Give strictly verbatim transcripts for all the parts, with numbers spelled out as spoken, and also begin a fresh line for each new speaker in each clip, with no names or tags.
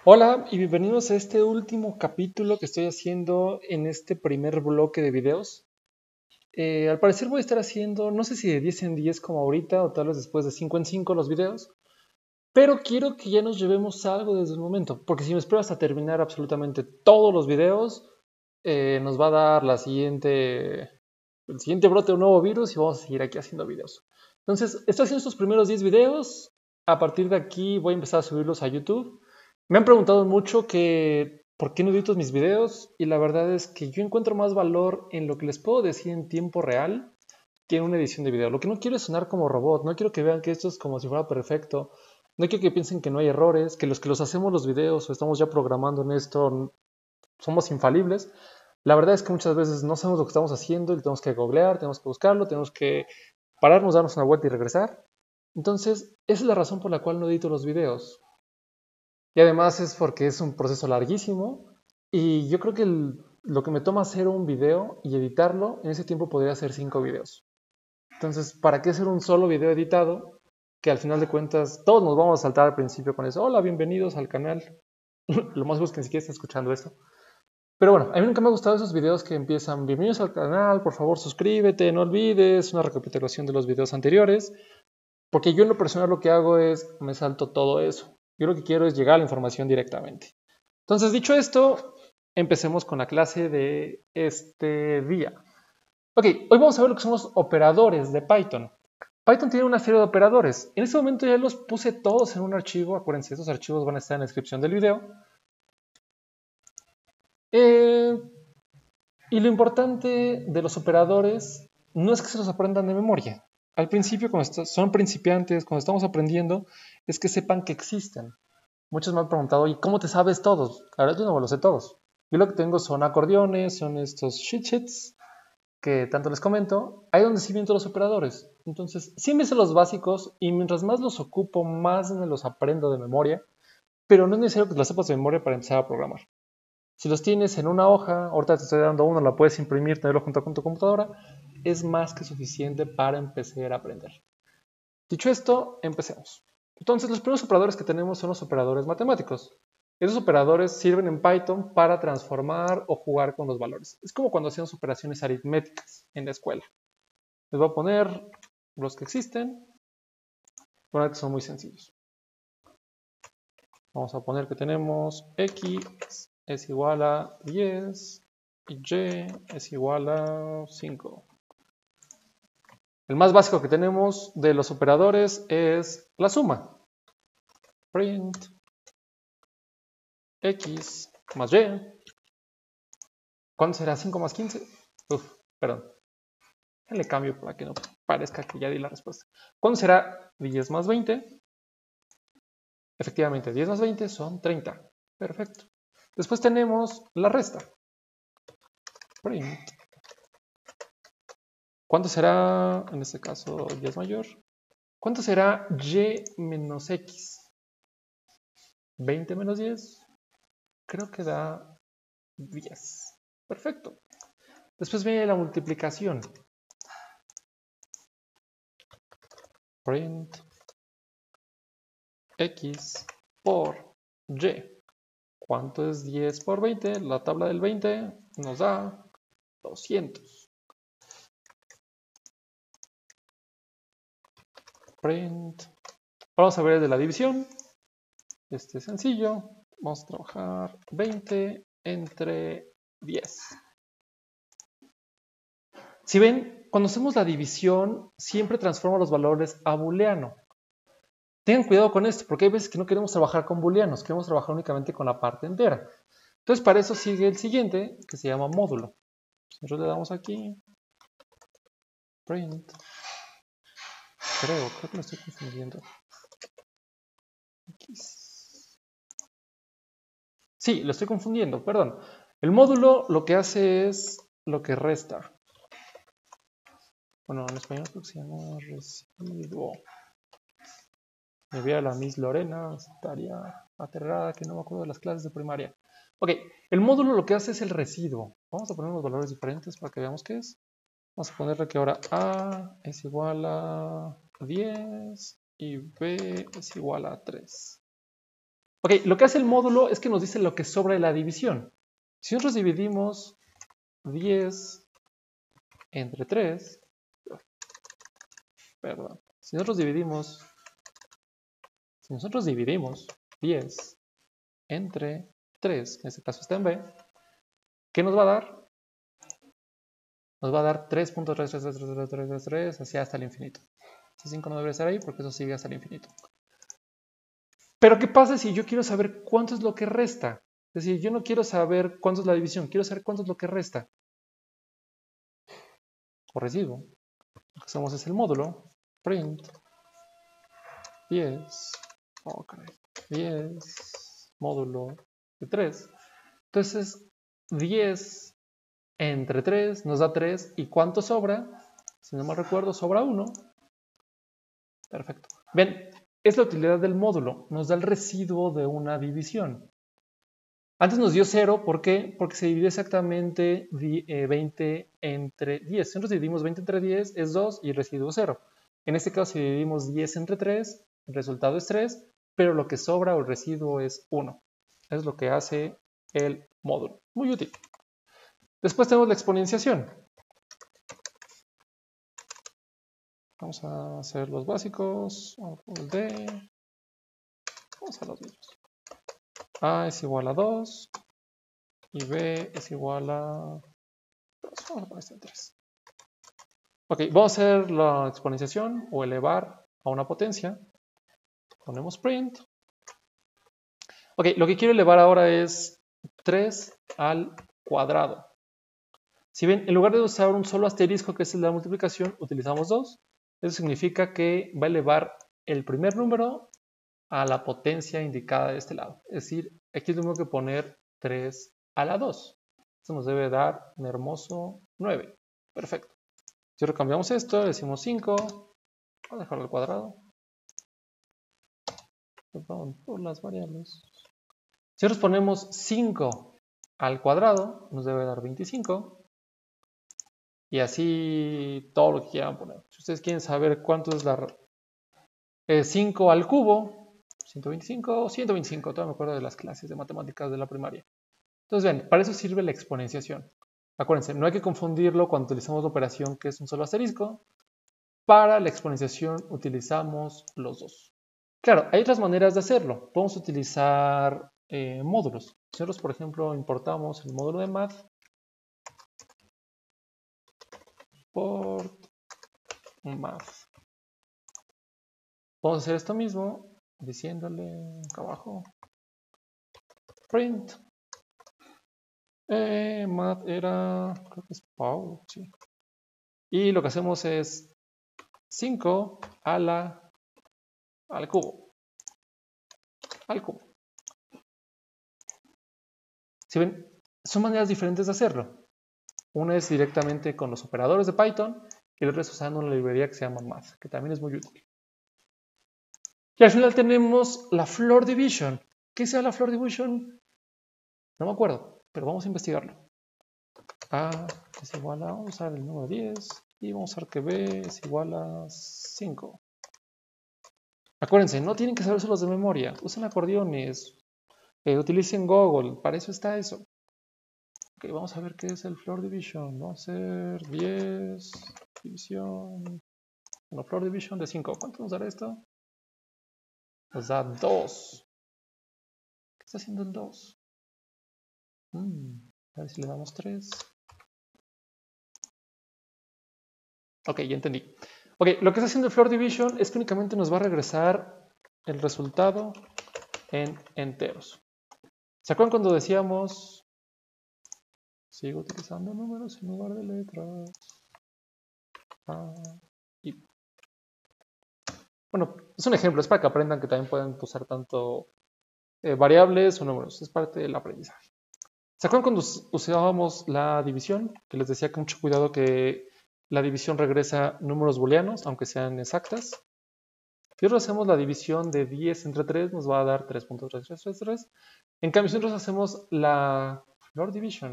Hola y bienvenidos a este último capítulo que estoy haciendo en este primer bloque de videos. Eh, al parecer voy a estar haciendo, no sé si de diez en diez como ahorita o tal vez después de cinco en cinco los videos, pero quiero que ya nos llevemos algo desde el momento, porque si me espero hasta terminar absolutamente todos los videos, eh, nos va a dar la siguiente, el siguiente brote de un nuevo virus y vamos a seguir aquí haciendo videos. Entonces, estoy haciendo estos primeros diez videos, a partir de aquí voy a empezar a subirlos a YouTube. Me han preguntado mucho que por qué no edito mis videos y la verdad es que yo encuentro más valor en lo que les puedo decir en tiempo real que en una edición de video. Lo que no quiero es sonar como robot, no quiero que vean que esto es como si fuera perfecto, no quiero que piensen que no hay errores, que los que los hacemos los videos o estamos ya programando en esto somos infalibles. La verdad es que muchas veces no sabemos lo que estamos haciendo y tenemos que googlear, tenemos que buscarlo, tenemos que pararnos, darnos una vuelta y regresar. Entonces, esa es la razón por la cual no edito los videos. Y además es porque es un proceso larguísimo y yo creo que el, lo que me toma hacer un video y editarlo, en ese tiempo podría hacer cinco videos. Entonces, ¿para qué hacer un solo video editado? Que al final de cuentas todos nos vamos a saltar al principio con eso. Hola, bienvenidos al canal. Lo más seguro es que ni siquiera está escuchando esto. Pero bueno, a mí nunca me ha gustado esos videos que empiezan, bienvenidos al canal, por favor suscríbete, no olvides, una recapitulación de los videos anteriores. Porque yo en lo personal lo que hago es, me salto todo eso. Yo lo que quiero es llegar a la información directamente. Entonces, dicho esto, empecemos con la clase de este día. Ok, hoy vamos a ver lo que son los operadores de Python. Python tiene una serie de operadores. En este momento ya los puse todos en un archivo. Acuérdense, estos archivos van a estar en la descripción del video. Eh, y lo importante de los operadores no es que se los aprendan de memoria. Al principio, cuando son principiantes, cuando estamos aprendiendo, es que sepan que existen. Muchos me han preguntado, ¿y cómo te sabes todos? La verdad, yo no me los sé todos. Yo lo que tengo son acordeones, son estos cheat sheets que tanto les comento, ahí donde sí vienen todos los operadores. Entonces, sí me sé los básicos y mientras más los ocupo, más me los aprendo de memoria, pero no es necesario que los sepas de memoria para empezar a programar. Si los tienes en una hoja, ahorita te estoy dando uno, la puedes imprimir, tenerlo junto con tu computadora, es más que suficiente para empezar a aprender. Dicho esto, empecemos. Entonces, los primeros operadores que tenemos son los operadores matemáticos. Esos operadores sirven en Python para transformar o jugar con los valores. Es como cuando hacemos operaciones aritméticas en la escuela. Les voy a poner los que existen, que son muy sencillos. Vamos a poner que tenemos x es igual a diez y y es igual a cinco. El más básico que tenemos de los operadores es la suma. Print x más y. ¿Cuánto será cinco más quince? Uf, perdón. Le cambio para que no parezca que ya di la respuesta. ¿Cuánto será diez más veinte? Efectivamente, diez más veinte son treinta. Perfecto. Después tenemos la resta. Print. ¿Cuánto será, en este caso, y es mayor? ¿Cuánto será y menos x? veinte menos diez, creo que da diez. Perfecto. Después viene la multiplicación. Print x por y. ¿Cuánto es diez por veinte? La tabla del veinte nos da doscientos. Print. Vamos a ver el de la división. Este es sencillo. Vamos a trabajar veinte entre diez. Si ven, cuando hacemos la división, siempre transforma los valores a booleano. Tengan cuidado con esto, porque hay veces que no queremos trabajar con booleanos, queremos trabajar únicamente con la parte entera. Entonces, para eso sigue el siguiente, que se llama módulo. Nosotros le damos aquí, print. Creo, creo que me estoy confundiendo. X. Sí, lo estoy confundiendo, perdón. El módulo lo que hace es lo que resta. Bueno, en español creo que se llama residuo. Me vea la Miss Lorena, estaría aterrada que no me acuerdo de las clases de primaria. Ok, el módulo lo que hace es el residuo. Vamos a poner unos valores diferentes para que veamos qué es. Vamos a ponerle que ahora A es igual a diez y B es igual a tres. Ok, lo que hace el módulo es que nos dice lo que sobra de la división. Si nosotros dividimos diez entre tres, perdón, si nosotros dividimos, si nosotros dividimos diez entre tres, que en este caso está en B, ¿qué nos va a dar? Nos va a dar tres punto tres tres tres tres tres tres tres hacia hasta el infinito. Ese cinco no debería estar ahí porque eso sigue hasta el infinito. Pero ¿qué pasa si yo quiero saber cuánto es lo que resta? Es decir, yo no quiero saber cuánto es la división, quiero saber cuánto es lo que resta. O residuo. Lo que hacemos es el módulo print diez, okay, diez módulo de tres. Entonces, diez entre tres nos da tres. ¿Y cuánto sobra? Si no mal recuerdo, sobra uno. Perfecto. Ven, es la utilidad del módulo. Nos da el residuo de una división. Antes nos dio cero, ¿por qué? Porque se dividió exactamente veinte entre diez. Si nosotros dividimos veinte entre diez es dos y el residuo es cero. En este caso, si dividimos diez entre tres, el resultado es tres, pero lo que sobra o el residuo es uno. Es lo que hace el módulo. Muy útil. Después tenemos la exponenciación. Vamos a hacer los básicos. Vamos a los mismos. A es igual a dos y B es igual a dos. Vamos a poner este en tres. Ok, vamos a hacer la exponenciación o elevar a una potencia. Ponemos print. Ok, lo que quiero elevar ahora es tres al cuadrado. Si ven, en lugar de usar un solo asterisco, que es el de la multiplicación, utilizamos dos. Eso significa que va a elevar el primer número a la potencia indicada de este lado. Es decir, aquí tengo que poner tres a la dos. Esto nos debe dar un hermoso nueve. Perfecto. Si recambiamos esto, decimos cinco. Vamos a dejarlo al cuadrado. Perdón por las variables. Si nosotros ponemos cinco al cuadrado, nos debe dar veinticinco. Y así todo lo que quieran poner. Si ustedes quieren saber cuánto es la eh, cinco al cubo, ciento veinticinco o ciento veinticinco, todavía me acuerdo de las clases de matemáticas de la primaria. Entonces, ven, para eso sirve la exponenciación. Acuérdense, no hay que confundirlo cuando utilizamos la operación que es un solo asterisco. Para la exponenciación utilizamos los dos. Claro, hay otras maneras de hacerlo. Podemos utilizar eh, módulos. Si nosotros, por ejemplo, importamos el módulo de math, por math. Podemos hacer esto mismo diciéndole acá abajo print. Eh, math era, creo que es Pau, sí. Y lo que hacemos es cinco a la, al cubo. Al cubo. Si ven, son maneras diferentes de hacerlo. Una es directamente con los operadores de Python y la otra es usando una librería que se llama math, que también es muy útil. Y al final tenemos la floor division. ¿Qué sea la floor division? No me acuerdo, pero vamos a investigarlo. A es igual a, vamos a usar el número diez y vamos a ver que B es igual a cinco. Acuérdense, no tienen que sabérselos de memoria. Usen acordeones, eh, utilicen Google, para eso está eso. Ok, vamos a ver qué es el floor division. Vamos a hacer diez división. Bueno, floor division de cinco. ¿Cuánto nos dará esto? Nos da dos. ¿Qué está haciendo el dos? Hmm, a ver si le damos tres. Ok, ya entendí. Ok, lo que está haciendo el floor division es que únicamente nos va a regresar el resultado en enteros. ¿Se acuerdan cuando decíamos sigo utilizando números en lugar de letras? Ah, y... Bueno, es un ejemplo, es para que aprendan que también pueden usar tanto eh, variables o números, es parte del aprendizaje. ¿Se acuerdan cuando usábamos la división? Que les decía que mucho cuidado que la división regresa números booleanos, aunque sean exactas. Si nosotros hacemos la división de diez entre tres, nos va a dar tres punto tres tres tres tres. En cambio, si nosotros hacemos la floor division,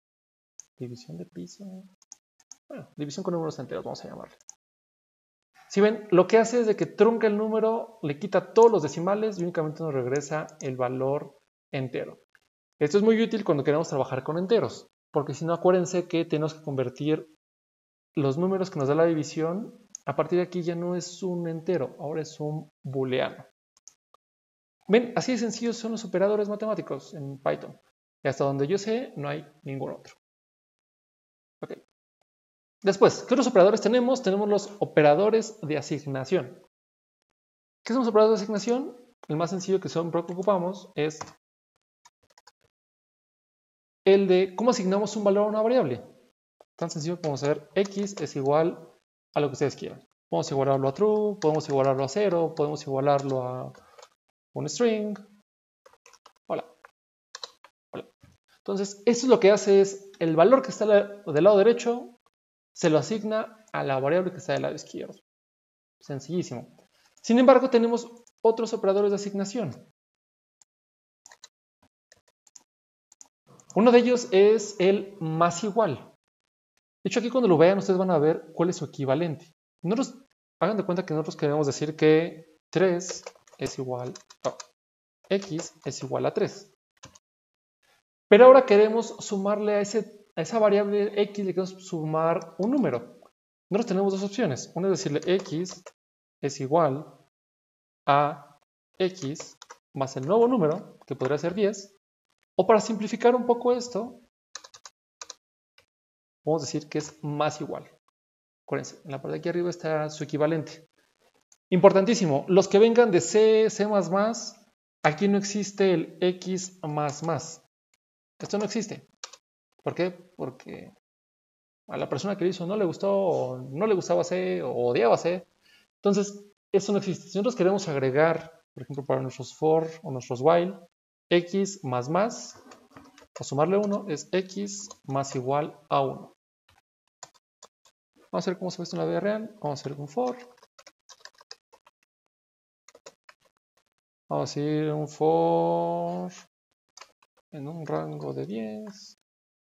división de piso, bueno, división con números enteros, vamos a llamarle. Si ven, lo que hace es de que trunca el número, le quita todos los decimales y únicamente nos regresa el valor entero. Esto es muy útil cuando queremos trabajar con enteros, porque si no, acuérdense que tenemos que convertir los números que nos da la división. A partir de aquí ya no es un entero, ahora es un booleano. Ven, así de sencillos son los operadores matemáticos en Python. Y hasta donde yo sé, no hay ningún otro. Ok. Después, ¿qué otros operadores tenemos? Tenemos los operadores de asignación. ¿Qué son los operadores de asignación? El más sencillo que siempre ocupamos es el de cómo asignamos un valor a una variable. Tan sencillo como saber x es igual a lo que ustedes quieran. Podemos igualarlo a true, podemos igualarlo a cero, podemos igualarlo a un string. Hola. Hola. Entonces, esto es lo que hace es el valor que está del lado derecho se lo asigna a la variable que está del lado izquierdo. Sencillísimo. Sin embargo, tenemos otros operadores de asignación. Uno de ellos es el más igual. De hecho, aquí cuando lo vean, ustedes van a ver cuál es su equivalente. Nosotros, hagan de cuenta que nosotros queremos decir que tres es igual a x es igual a tres. Pero ahora queremos sumarle a, ese, a esa variable x, le queremos sumar un número. Nosotros tenemos dos opciones. Una es decirle x es igual a x más el nuevo número, que podría ser diez. O para simplificar un poco esto, vamos a decir que es más igual. Acuérdense, en la parte de aquí arriba está su equivalente. Importantísimo, los que vengan de C, C++, aquí no existe el x más más. Esto no existe. ¿Por qué? Porque a la persona que lo hizo no le gustó, o no le gustaba C, o odiaba C. Entonces, eso no existe. Si nosotros queremos agregar, por ejemplo, para nuestros for o nuestros while, x más más, o sumarle uno, es x más igual a uno. Vamos a ver cómo se ve esto en la vida real. Vamos a hacer un for. Vamos a decir un for en un rango de diez.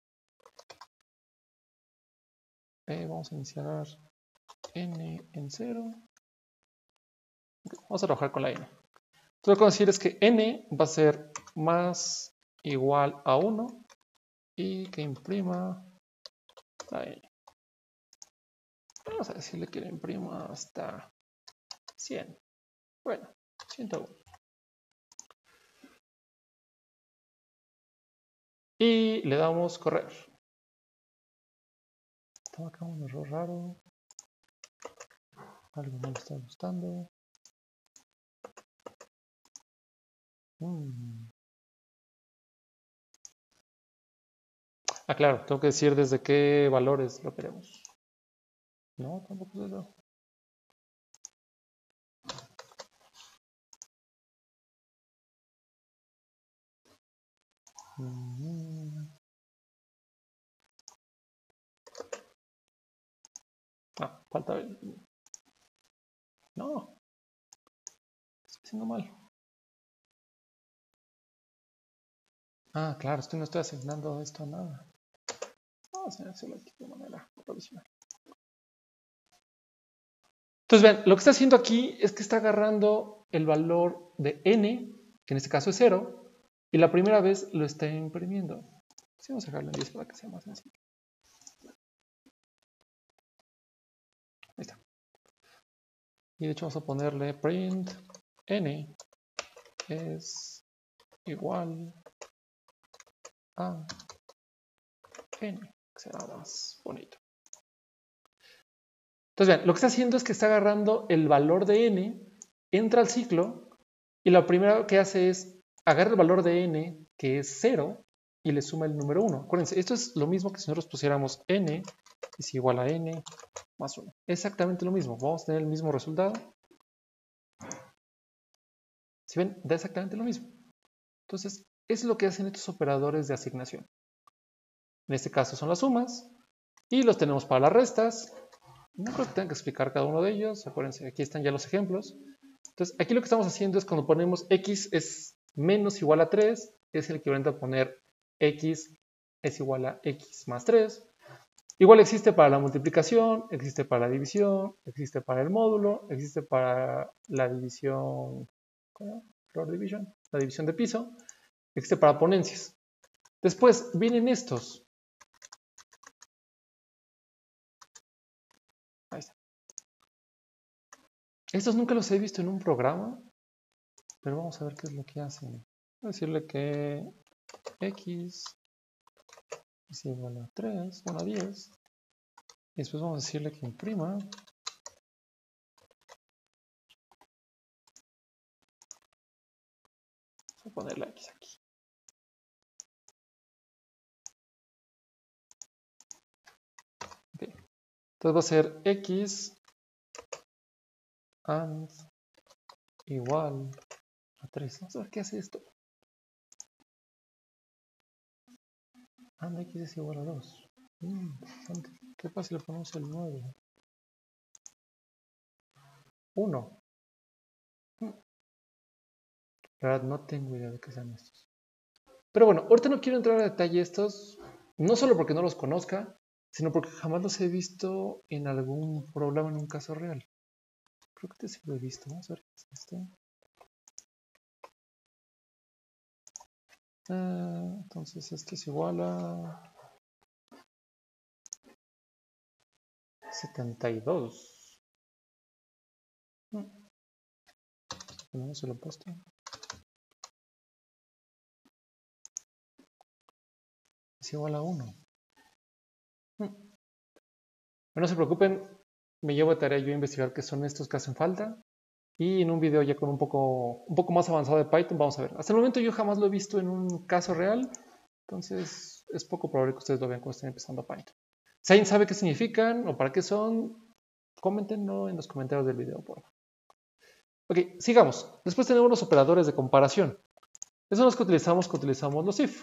Eh, vamos a iniciar n en cero. Okay, vamos a trabajar con la n. Entonces lo que vamos a decir es que n va a ser más igual a uno y que imprima la n. Vamos a decirle que la imprima hasta cien. Bueno, ciento uno. Y le damos correr. Estaba acá un error raro. Algo no me está gustando. Hmm. Ah, claro, tengo que decir desde qué valores lo queremos. No, tampoco es eso. Ah, falta el... No. Estoy haciendo mal. Ah, claro, es que no estoy asignando esto a nada. Vamos a hacerlo aquí de manera provisional. Entonces, vean, lo que está haciendo aquí es que está agarrando el valor de n, que en este caso es cero, y la primera vez lo está imprimiendo. Sí, vamos a dejarlo en diez para que sea más sencillo. Ahí está. Y de hecho vamos a ponerle print n es igual a n, que será más bonito. Entonces, vean, lo que está haciendo es que está agarrando el valor de n, entra al ciclo, y lo primero que hace es agarrar el valor de n, que es cero, y le suma el número uno. Acuérdense, esto es lo mismo que si nosotros pusiéramos n es igual a n más uno. Exactamente lo mismo. Vamos a tener el mismo resultado. Si ven, da exactamente lo mismo. Entonces, eso es lo que hacen estos operadores de asignación. En este caso son las sumas, y los tenemos para las restas. No creo que tenga que explicar cada uno de ellos. Acuérdense, aquí están ya los ejemplos. Entonces, aquí lo que estamos haciendo es cuando ponemos x es menos igual a tres, es el equivalente a poner x es igual a x más tres. Igual existe para la multiplicación, existe para la división, existe para el módulo, existe para la división, ¿cómo? Floor division, la división de piso, existe para ponencias. Después vienen estos. Ahí está. Estos nunca los he visto en un programa, pero vamos a ver qué es lo que hacen. Voy a decirle que X es igual a tres, bueno, a diez. Y después vamos a decirle que imprima. Voy a poner la X aquí. Okay. Entonces va a ser X and igual a tres. Vamos a ver qué hace esto. And X es igual a dos. Mm, ¿Qué pasa si le ponemos el nueve? uno. Mm. La verdad no tengo idea de qué sean estos. Pero bueno, ahorita no quiero entrar a detalle estos, no solo porque no los conozca, sino porque jamás los he visto en algún problema en un caso real. Creo que este sí lo he visto. Vamos a ver qué es este. Uh, entonces esto es igual a setenta y dos. Hmm. No se lo he puesto. Es igual a uno. Hmm. Pero no se preocupen, me llevo de tarea yo a investigar qué son estos que hacen falta. Y en un video ya con un poco, un poco más avanzado de Python vamos a ver. Hasta el momento yo jamás lo he visto en un caso real. Entonces es poco probable que ustedes lo vean cuando estén empezando Python. Si alguien sabe qué significan o para qué son, coméntenlo en los comentarios del video, por favor. Ok, sigamos. Después tenemos los operadores de comparación. Esos son los que utilizamos cuando utilizamos los if.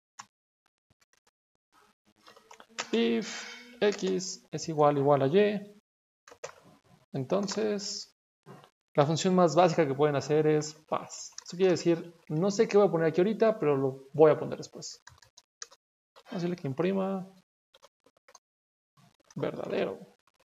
If x es igual igual a y. Entonces, la función más básica que pueden hacer es pass. Eso quiere decir, no sé qué voy a poner aquí ahorita, pero lo voy a poner después. Vamos a decirle que imprima verdadero.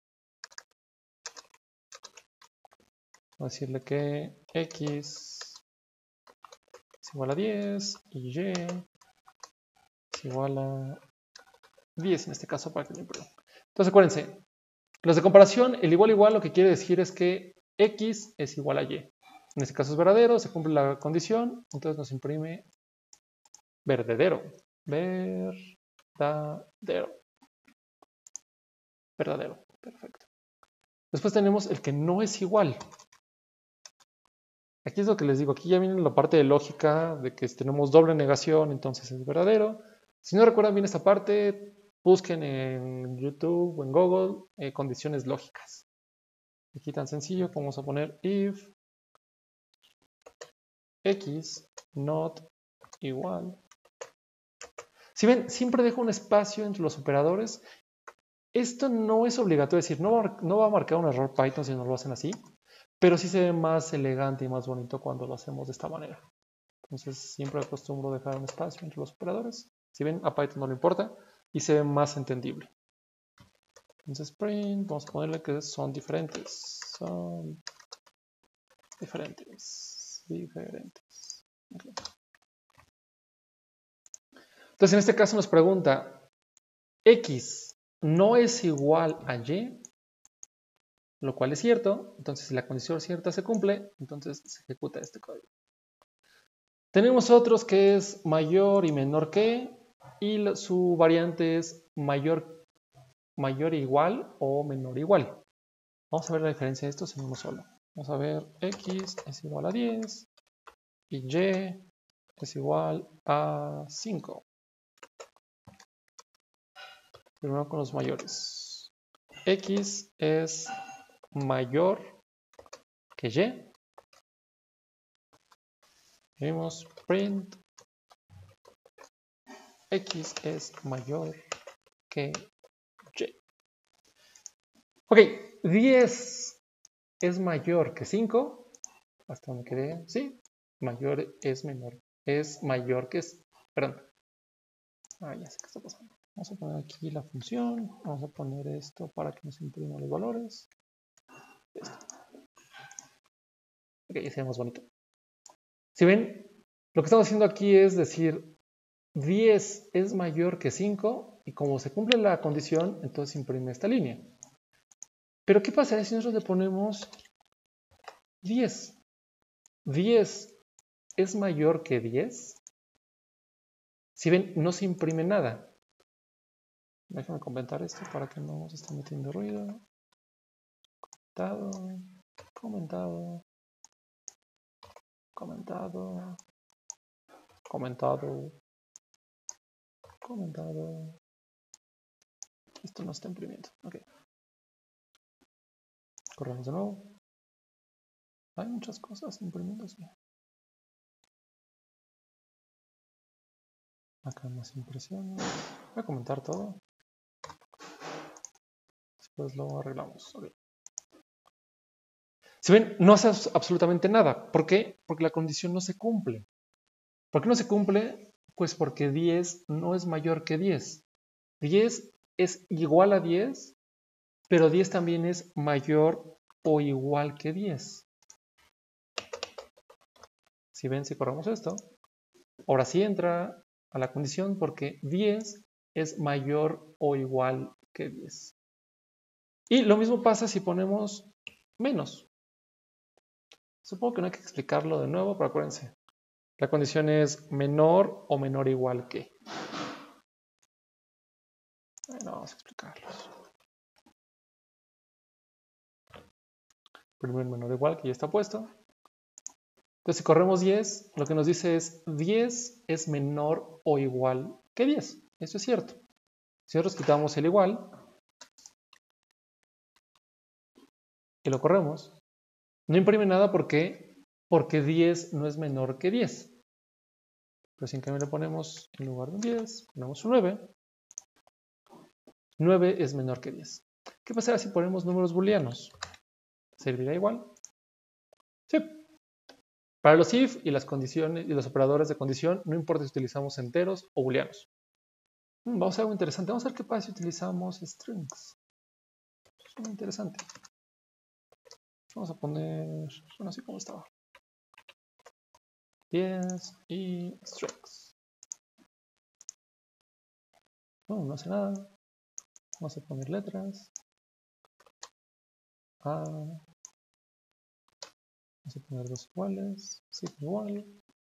Vamos a decirle que x es igual a diez y y es igual a diez en este caso para que lo imprima. Entonces acuérdense, los de comparación, el igual igual lo que quiere decir es que x es igual a y. En este caso es verdadero, se cumple la condición, entonces nos imprime verdadero. Verdadero. Verdadero, perfecto. Después tenemos el que no es igual. Aquí es lo que les digo, aquí ya viene la parte de lógica de que tenemos doble negación, entonces es verdadero. Si no recuerdan bien esta parte, busquen en YouTube o en Google eh, condiciones lógicas. Aquí tan sencillo como vamos a poner if x not igual. Si ven, siempre dejo un espacio entre los operadores. Esto no es obligatorio, es decir, no va, no va a marcar un error Python si no lo hacen así, pero sí se ve más elegante y más bonito cuando lo hacemos de esta manera. Entonces siempre acostumbro dejar un espacio entre los operadores. Si ven, a Python no le importa y se ve más entendible. Entonces print, vamos a ponerle que son diferentes. Son diferentes. Diferentes. Okay. Entonces en este caso nos pregunta, X no es igual a Y, lo cual es cierto. Entonces si la condición cierta se cumple, entonces se ejecuta este código. Tenemos otros que es mayor y menor que, y su variante es mayor, mayor igual o menor igual. Vamos a ver la diferencia de estos en uno solo. Vamos a ver, X es igual a diez y Y es igual a cinco. Primero con los mayores. X es mayor que Y. Vemos print. X es mayor que Y. Ok, diez es mayor que cinco. Hasta donde quedé. Sí, mayor es menor. Es mayor que... Perdón. Ah, ya sé qué está pasando. Vamos a poner aquí la función. Vamos a poner esto para que nos imprima los valores. Esto. Ok, ya se ve más bonito. Si ven, lo que estamos haciendo aquí es decir diez es mayor que cinco y como se cumple la condición, entonces imprime esta línea. Pero ¿qué pasaría si nosotros le ponemos diez? diez es mayor que diez. Si ven, no se imprime nada. Déjame comentar esto para que no se esté metiendo ruido. Comentado, comentado, comentado, comentado, comentado. Esto no está imprimiendo. Ok. Corremos de nuevo. Hay muchas cosas imprimiéndose. Acá más impresiones. Voy a comentar todo. Después lo arreglamos. Okay. Si ven, no hace absolutamente nada. ¿Por qué? Porque la condición no se cumple. ¿Por qué no se cumple? Pues porque diez no es mayor que diez. diez es igual a diez, pero diez también es mayor o igual que diez. Si ven, si corremos esto, ahora sí entra a la condición porque diez es mayor o igual que diez. Y lo mismo pasa si ponemos menos. Supongo que no hay que explicarlo de nuevo, pero acuérdense. La condición es menor o menor o igual que. Bueno, vamos a explicarlos. Primero menor o igual que ya está puesto. Entonces si corremos diez, lo que nos dice es diez es menor o igual que diez. Eso es cierto. Si nosotros quitamos el igual y lo corremos, no imprime nada porque, porque diez no es menor que diez. Pero si en cambio le ponemos en lugar de un diez, ponemos un nueve. nueve es menor que diez. ¿Qué pasará si ponemos números booleanos? ¿Servirá igual? Sí. Para los if y las condiciones y los operadores de condición, no importa si utilizamos enteros o booleanos. Hmm, vamos a ver algo interesante. Vamos a ver qué pasa si utilizamos strings. Es muy interesante. Vamos a poner, bueno, así como estaba. diez y strings. No, no hace nada. Vamos a poner letras. A. Vamos a poner dos iguales. Sí, igual.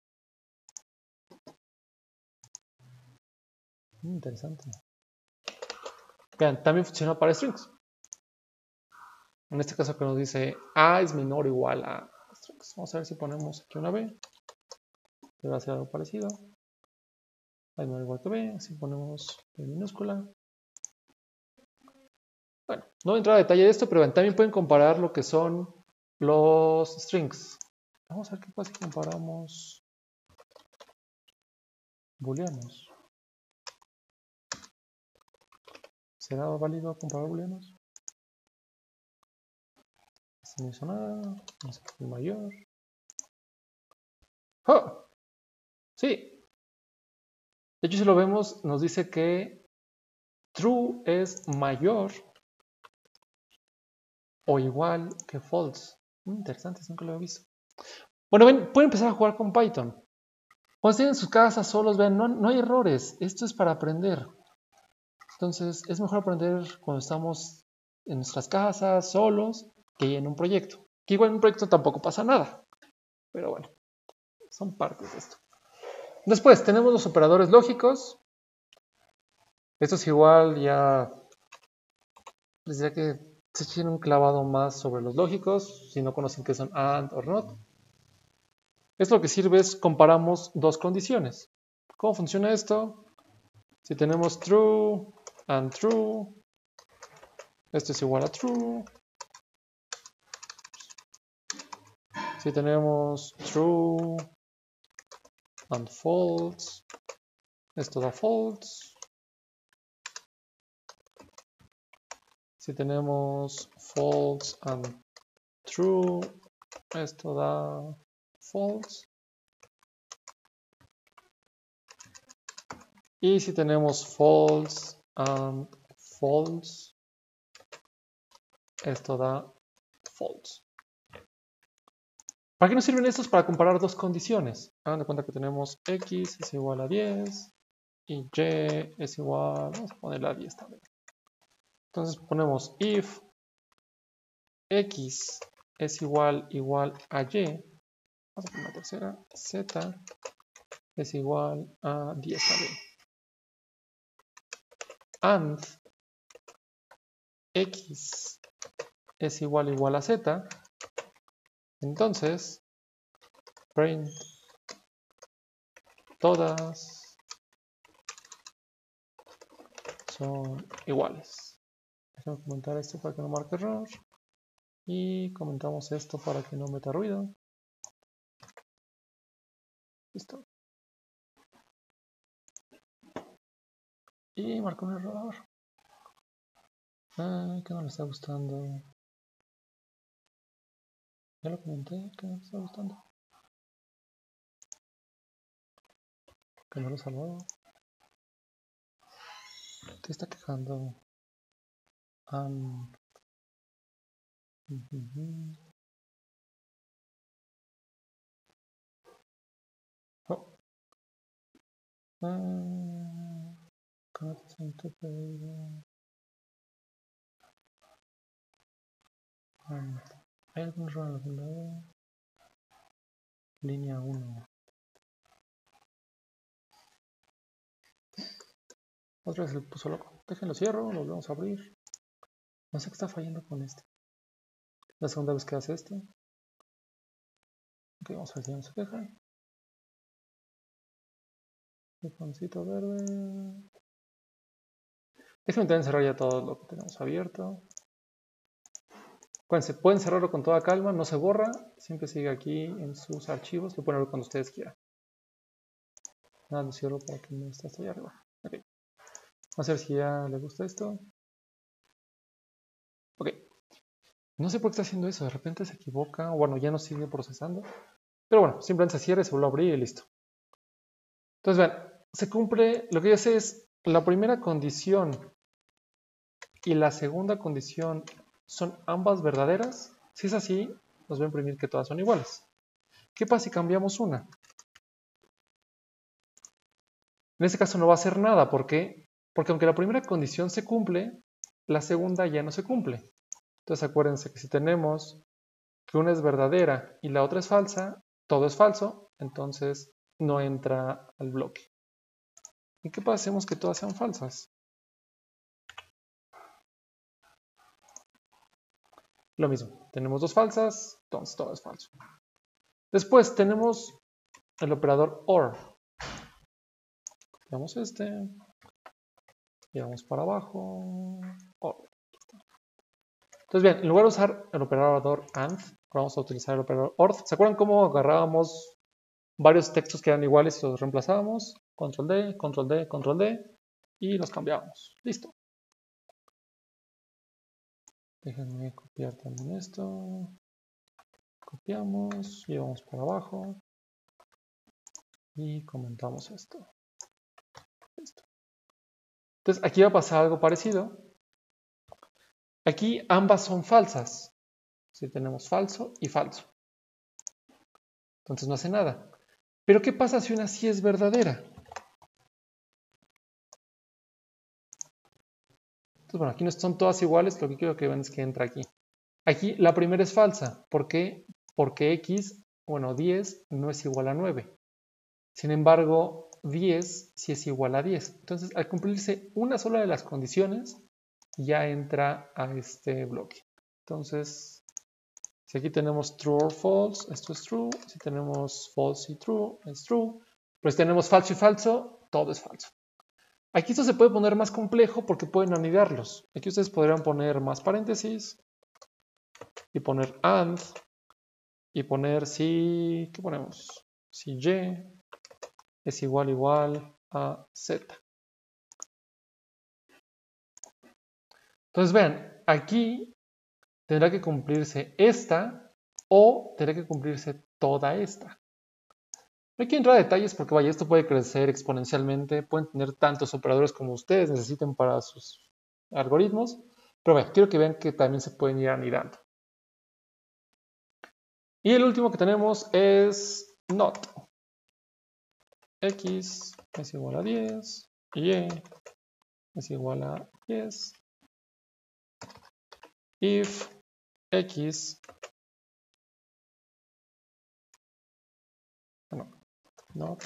Muy interesante. Vean, también funciona para strings. En este caso que nos dice A es menor o igual a strings. Vamos a ver si ponemos aquí una B. Que va a ser algo parecido. A es menor o igual que B. Así ponemos B minúscula. Bueno, no voy a entrar a detalle de esto, pero también pueden comparar lo que son los strings. Vamos a ver qué pasa si comparamos booleanos. ¿Será válido comparar booleanos? Si no hizo nada, vamos a poner mayor. ¡Oh! Sí. De hecho, si lo vemos, nos dice que true es mayor o igual que false. Muy interesante, nunca lo he visto. Bueno, ven, pueden empezar a jugar con Python. Cuando estén en sus casas solos, vean, no, no hay errores. Esto es para aprender. Entonces, es mejor aprender cuando estamos en nuestras casas, solos, que en un proyecto. Que igual en un proyecto tampoco pasa nada. Pero bueno, son partes de esto. Después, tenemos los operadores lógicos. Esto es igual, ya les diría que se echen un clavado más sobre los lógicos, si no conocen qué son AND o NOT. Esto lo que sirve es comparamos dos condiciones. ¿Cómo funciona esto? Si tenemos true and true, esto es igual a true. Si tenemos true and false, esto da false. Si tenemos false and true, esto da false. Y si tenemos false and false, esto da false. ¿Para qué nos sirven estos? Para comparar dos condiciones. Hagan de cuenta que tenemos x es igual a diez y y es igual, vamos a ponerle a diez también. Entonces ponemos if x es igual igual a y, vamos a poner la tercera, z es igual a diez también. And x es igual igual a z, entonces print todas son iguales. Déjame comentar esto para que no marque error. Y comentamos esto para que no meta ruido. Listo. Y marcó un error. Ay, que no le está gustando. Ya lo comenté, que no le está gustando. Que no lo he salvado. Te está quejando. Um, uh -huh. Oh. Ah, ¿hay algún error en algún lado? Línea uno. Otra vez se puso loco. Déjenlo cierro, lo volvemos a abrir. No sé qué está fallando con este. La segunda vez que hace esto. Ok, vamos a ver si no se queja. Iconcito verde. Déjenme también cerrar ya todo lo que tenemos abierto. Acuérdense, pueden cerrarlo con toda calma, no se borra. Siempre sigue aquí en sus archivos. Lo pueden abrir cuando ustedes quieran. Nada, lo cierro para que no esté hasta allá arriba. Ok. Vamos a ver si ya le gusta esto. Ok. No sé por qué está haciendo eso. De repente se equivoca. Bueno, ya no sigue procesando. Pero bueno, simplemente se cierra y se vuelve a abrir y listo. Entonces, vean, se cumple. Lo que yo sé es la primera condición y la segunda condición son ambas verdaderas. Si es así, nos va a imprimir que todas son iguales. ¿Qué pasa si cambiamos una? En este caso no va a hacer nada. ¿Por qué? Porque aunque la primera condición se cumple, la segunda ya no se cumple. Entonces acuérdense que si tenemos que una es verdadera y la otra es falsa, todo es falso, entonces no entra al bloque. ¿Y qué pasa si hacemos que todas sean falsas? Lo mismo, tenemos dos falsas, entonces todo es falso. Después tenemos el operador OR. Copiamos este, llevamos para abajo, OR. Entonces bien, en lugar de usar el operador AND, vamos a utilizar el operador OR. ¿Se acuerdan cómo agarrábamos varios textos que eran iguales y los reemplazábamos? Control D, Control D, Control D y los cambiábamos. Listo. Déjenme copiar también esto. Copiamos, llevamos para abajo y comentamos esto. Listo. Entonces aquí va a pasar algo parecido. Aquí ambas son falsas. Si tenemos falso y falso. Entonces no hace nada. Pero ¿qué pasa si una sí es verdadera? Entonces, bueno, aquí no son todas iguales. Lo que quiero que vean es que entra aquí. Aquí la primera es falsa. ¿Por qué? Porque x, bueno, diez no es igual a nueve. Sin embargo, diez sí es igual a diez. Entonces, al cumplirse una sola de las condiciones, ya entra a este bloque. Entonces, si aquí tenemos true or false, esto es true. Si tenemos false y true, es true. Pero si tenemos falso y falso, todo es falso. Aquí esto se puede poner más complejo porque pueden anidarlos. Aquí ustedes podrían poner más paréntesis y poner and y poner si, ¿qué ponemos? Si y es igual igual a z. Entonces vean, aquí tendrá que cumplirse esta o tendrá que cumplirse toda esta. No hay que entrar a detalles porque vaya, esto puede crecer exponencialmente, pueden tener tantos operadores como ustedes necesiten para sus algoritmos, pero bueno, quiero que vean que también se pueden ir anidando. Y el último que tenemos es not. X es igual a diez, y es igual a diez, if x, no, not,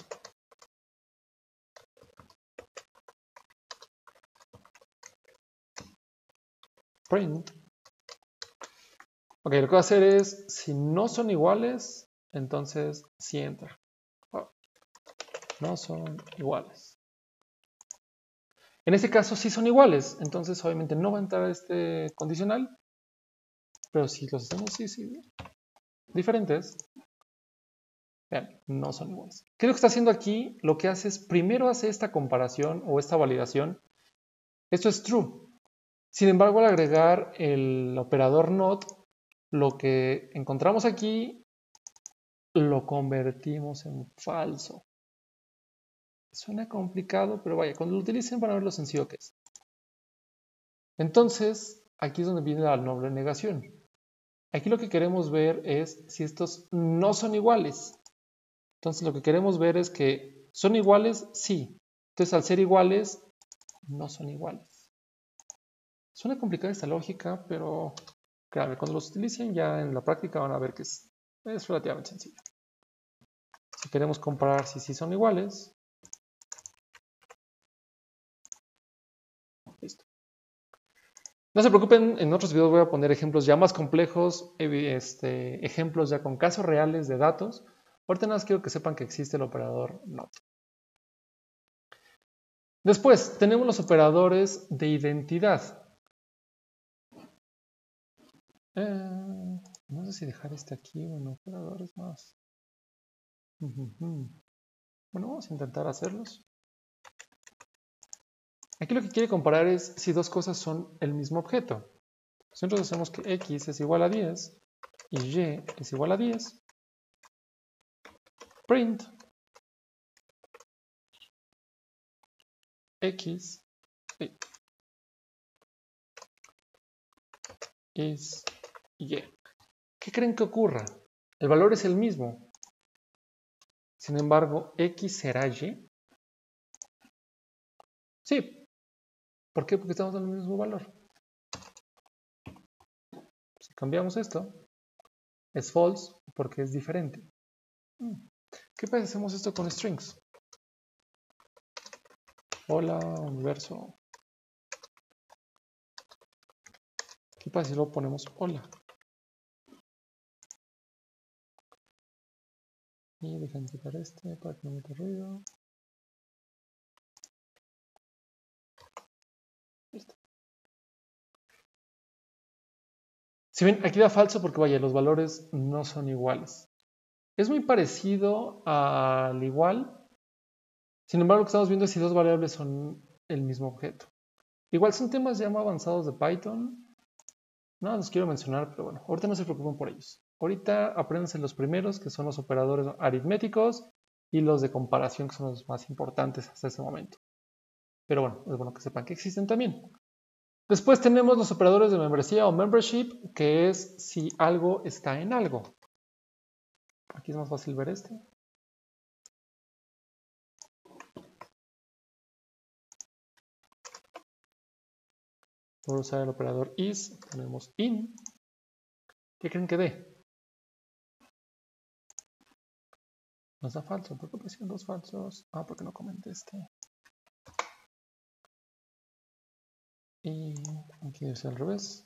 print. Ok, lo que voy a hacer es, si no son iguales, entonces sí entra. Oh, no son iguales. En este caso sí son iguales, entonces obviamente no va a entrar este condicional, pero si los hacemos sí, sí, diferentes, vean, no son iguales. ¿Qué es lo que está haciendo aquí? Lo que hace es, primero hace esta comparación o esta validación. Esto es true. Sin embargo, al agregar el operador not, lo que encontramos aquí lo convertimos en falso. Suena complicado, pero vaya, cuando lo utilicen van a ver lo sencillo que es. Entonces, aquí es donde viene la noble negación. Aquí lo que queremos ver es si estos no son iguales. Entonces, lo que queremos ver es que son iguales, sí. Entonces, al ser iguales, no son iguales. Suena complicada esta lógica, pero créanme, cuando los utilicen ya en la práctica van a ver que es, es relativamente sencillo. Si queremos comparar si sí son iguales, listo. No se preocupen, en otros videos voy a poner ejemplos ya más complejos, este, ejemplos ya con casos reales de datos. Ahorita nada más quiero que sepan que existe el operador not. Después tenemos los operadores de identidad. Eh, no sé si dejar este aquí o en operadores más. Uh-huh. Bueno, vamos a intentar hacerlos. Aquí lo que quiere comparar es si dos cosas son el mismo objeto. Nosotros hacemos que x es igual a diez y y es igual a diez. Print x is y. ¿Qué creen que ocurra? El valor es el mismo. Sin embargo, x será y. Sí. ¿Por qué? Porque estamos dando el mismo valor. Si cambiamos esto, es false porque es diferente. ¿Qué pasa si hacemos esto con strings? Hola, universo. ¿Qué pasa si luego ponemos hola? Y dejen quitar este para que no meta ruido. Listo. Si ven, aquí da falso porque vaya, los valores no son iguales. Es muy parecido al igual. Sin embargo, lo que estamos viendo es si dos variables son el mismo objeto. Igual son temas ya más avanzados de Python. No los quiero mencionar, pero bueno, ahorita no se preocupen por ellos. Ahorita apréndanse los primeros, que son los operadores aritméticos, y los de comparación, que son los más importantes hasta este momento. Pero bueno, es bueno que sepan que existen también. Después tenemos los operadores de membresía o membership, que es si algo está en algo. Aquí es más fácil ver este. Por usar el operador is, tenemos in. ¿Qué creen que dé? Nos da falso. ¿Por qué pusieron dos falsos? Ah, porque no comenté este. Y aquí es al revés.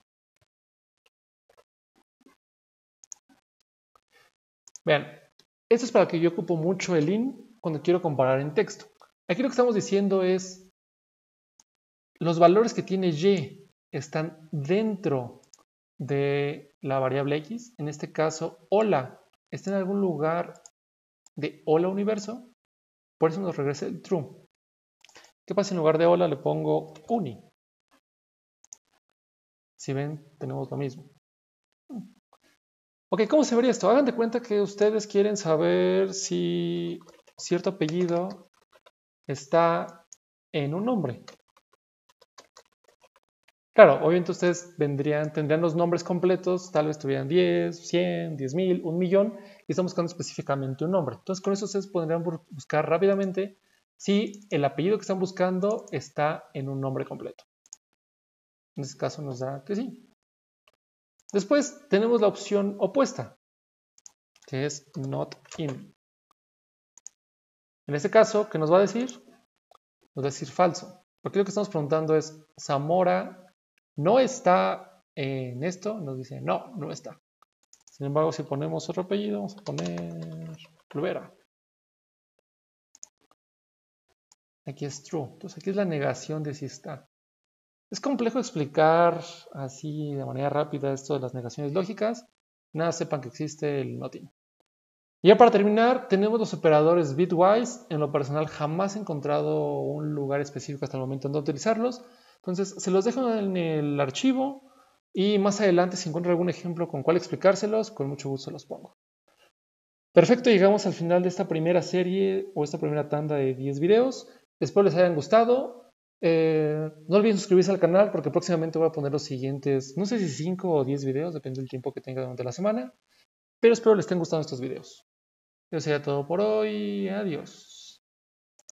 Vean, esto es para que yo ocupo mucho el in cuando quiero comparar en texto. Aquí lo que estamos diciendo es los valores que tiene y están dentro de la variable x. En este caso, hola está en algún lugar de hola universo. Por eso nos regresa el true. ¿Qué pasa si en lugar de hola le pongo uni? Si ven, tenemos lo mismo. Ok, ¿cómo se vería esto? Hagan de cuenta que ustedes quieren saber si cierto apellido está en un nombre. Claro, obviamente ustedes vendrían, tendrían los nombres completos, tal vez tuvieran diez, cien, diez mil, un millón, y estamos buscando específicamente un nombre. Entonces, con eso ustedes podrían buscar rápidamente si el apellido que están buscando está en un nombre completo. En este caso nos da que sí. Después tenemos la opción opuesta, que es not in. En este caso, ¿qué nos va a decir? Nos va a decir falso. Porque lo que estamos preguntando es, Zamora no está en esto, nos dice no, no está. Sin embargo, si ponemos otro apellido, vamos a poner Rivera. Aquí es true. Entonces aquí es la negación de si está. Es complejo explicar así de manera rápida esto de las negaciones lógicas. Nada, sepan que existe el nothing. Y ya para terminar, tenemos los operadores bitwise. En lo personal jamás he encontrado un lugar específico hasta el momento en donde utilizarlos. Entonces se los dejo en el archivo y más adelante si encuentro algún ejemplo con cuál explicárselos, con mucho gusto los pongo. Perfecto, llegamos al final de esta primera serie o esta primera tanda de diez videos. Espero les hayan gustado. Eh, no olviden suscribirse al canal porque próximamente voy a poner los siguientes, no sé si cinco o diez videos, depende del tiempo que tenga durante la semana. Pero espero les estén gustando estos videos. Eso sería todo por hoy. Adiós.